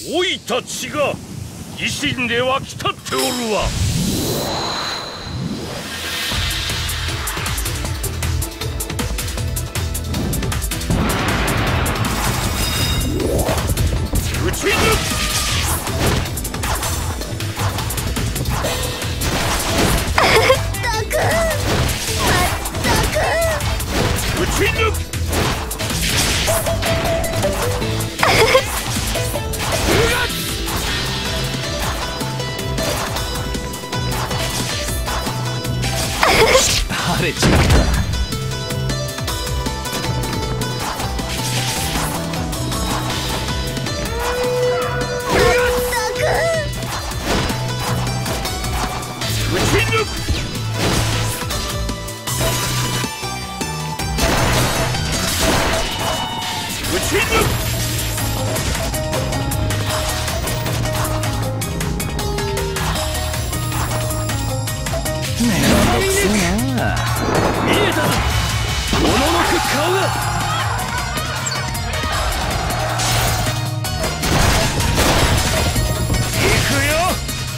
老いた血が維新で湧き立っておるわ。撃ち抜く。撃ち抜く。 晴れちまった。 見えたぞ、おののく顔が。行くよ。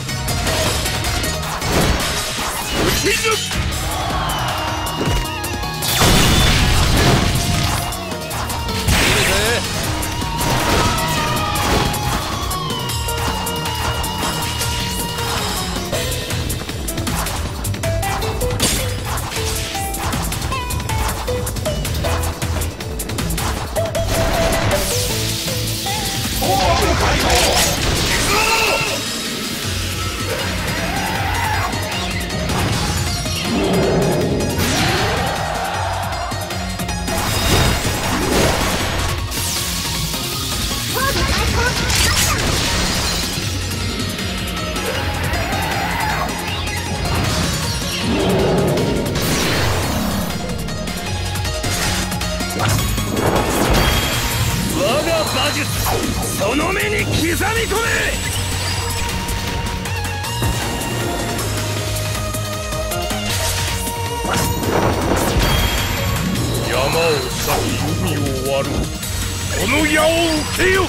撃ち抜く。その目に刻み込め。山を裂き海を割るこの矢を受けよ。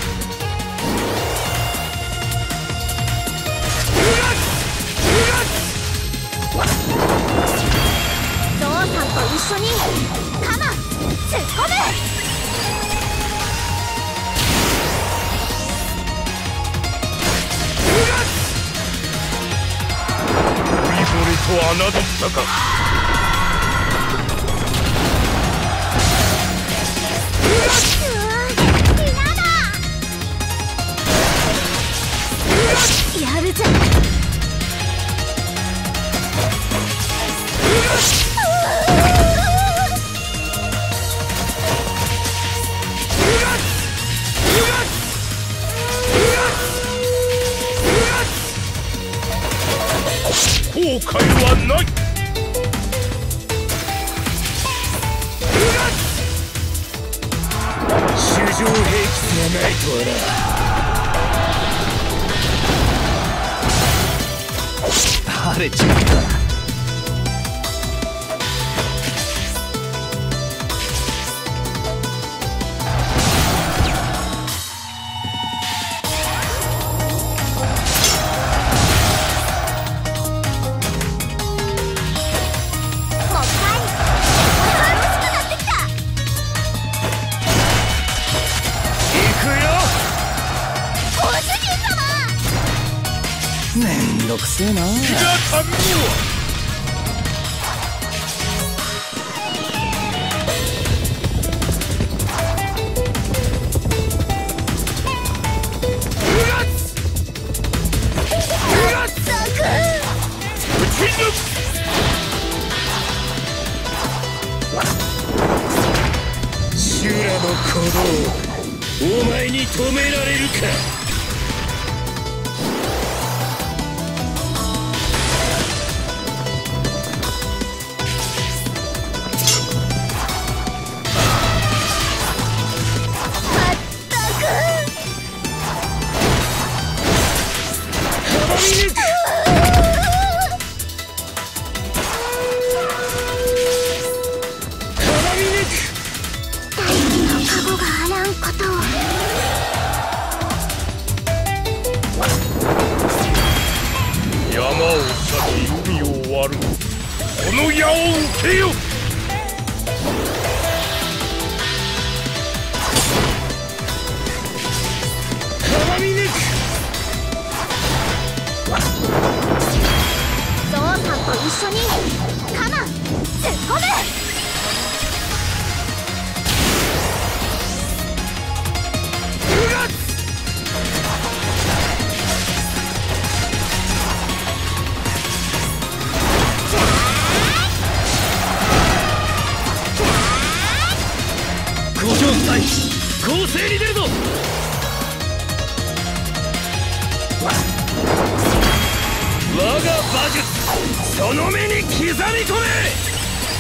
ゾウさんと一緒にカマ突っ込め。 と侮ったか。 やるぜ。 後悔はない。 衆生兵器がないとはな。晴れちまった。めんどくせえな。 修羅の鼓動、お前に止められるか。 カゴがあらんことを。 の矢を受けよ。 鏡抜く。 ゾウさんと一緒にカマン突っ込む。 五条隊攻勢に出るぞ。我が馬術その目に刻み込め。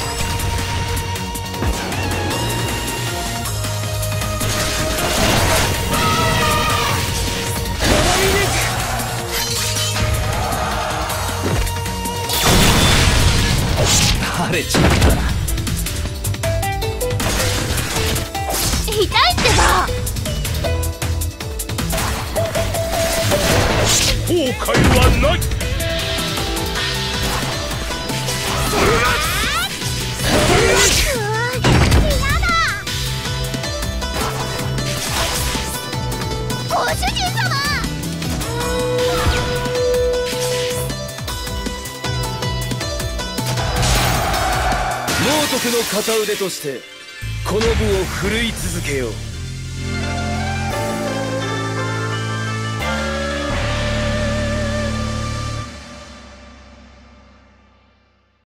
晴れちまったな。 痛いってば。 後悔はない。 嫌だ。ご主人様。 猛徳の片腕としてこの部を振るい続けよう。